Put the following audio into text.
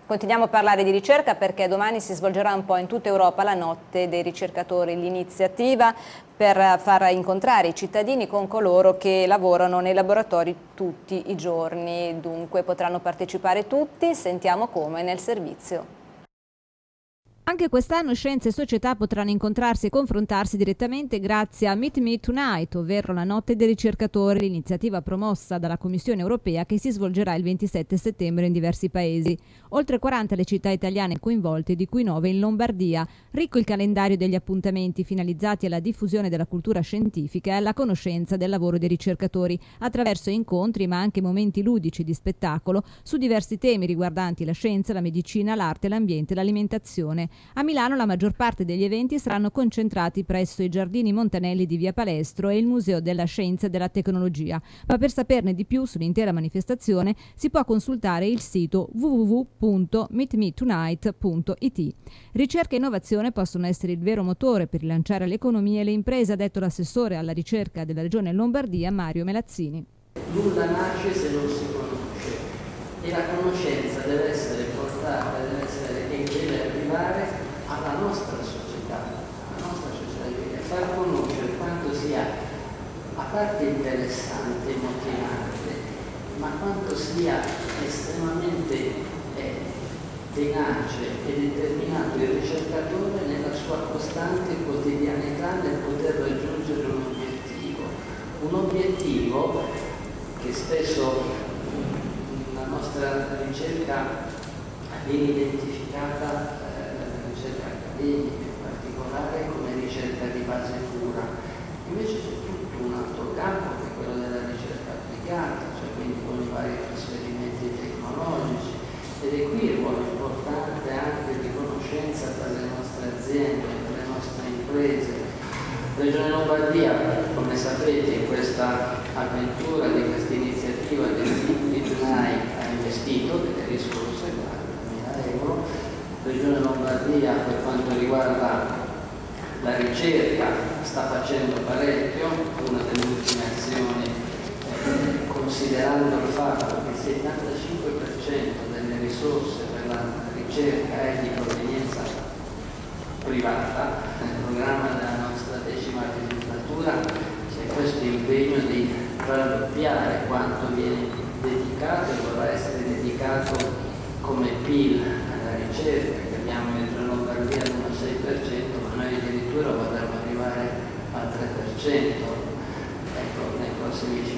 Continuiamo a parlare di ricerca perché domani si svolgerà un po' in tutta Europa la notte dei ricercatori, l'iniziativa per far incontrare i cittadini con coloro che lavorano nei laboratori tutti i giorni. Dunque potranno partecipare tutti, sentiamo come nel servizio. Anche quest'anno scienza e società potranno incontrarsi e confrontarsi direttamente grazie a Meet Me Tonight, ovvero la notte dei ricercatori, l'iniziativa promossa dalla Commissione europea che si svolgerà il 27 settembre in diversi paesi. Oltre 40 le città italiane coinvolte, di cui 9 in Lombardia. Ricco il calendario degli appuntamenti finalizzati alla diffusione della cultura scientifica e alla conoscenza del lavoro dei ricercatori, attraverso incontri ma anche momenti ludici di spettacolo su diversi temi riguardanti la scienza, la medicina, l'arte, l'ambiente e l'alimentazione. A Milano la maggior parte degli eventi saranno concentrati presso i Giardini Montanelli di Via Palestro e il Museo della Scienza e della Tecnologia. Ma per saperne di più sull'intera manifestazione si può consultare il sito www.meetmetonight.it. Ricerca e innovazione possono essere il vero motore per rilanciare l'economia e le imprese, ha detto l'assessore alla ricerca della Regione Lombardia Mario Melazzini. Nulla nasce se non si conosce e la conoscenza deve essere portata, deve arrivare alla nostra società e far conoscere quanto sia, a parte interessante e motivante, ma quanto sia estremamente tenace e determinato il ricercatore nella sua costante quotidianità nel poter raggiungere un obiettivo che spesso la nostra ricerca viene identificata, la ricerca accademica in particolare, come ricerca di base pura. Invece c'è tutto un altro campo che è quello della ricerca applicata, cioè quindi con i vari trasferimenti tecnologici, ed è qui il ruolo importante anche di conoscenza per le nostre aziende, per le nostre imprese. La Regione Lombardia, come sapete, in questa avventura, di questa iniziativa del PNAI ha investito delle risorse, 40.000 euro. La Regione Lombardia, per quanto riguarda la ricerca, sta facendo parecchio. Una delle ultime azioni, considerando il fatto che il 75% delle risorse per la ricerca è di provenienza privata, nel programma della nostra 10ª legislatura c'è questo impegno di raddoppiare quanto viene dedicato e vorrà essere dedicato come PIL alla ricerca, che abbiamo in Lombardia all'1,6%, ma noi addirittura vorremmo arrivare al 3%, ecco, nei prossimi 5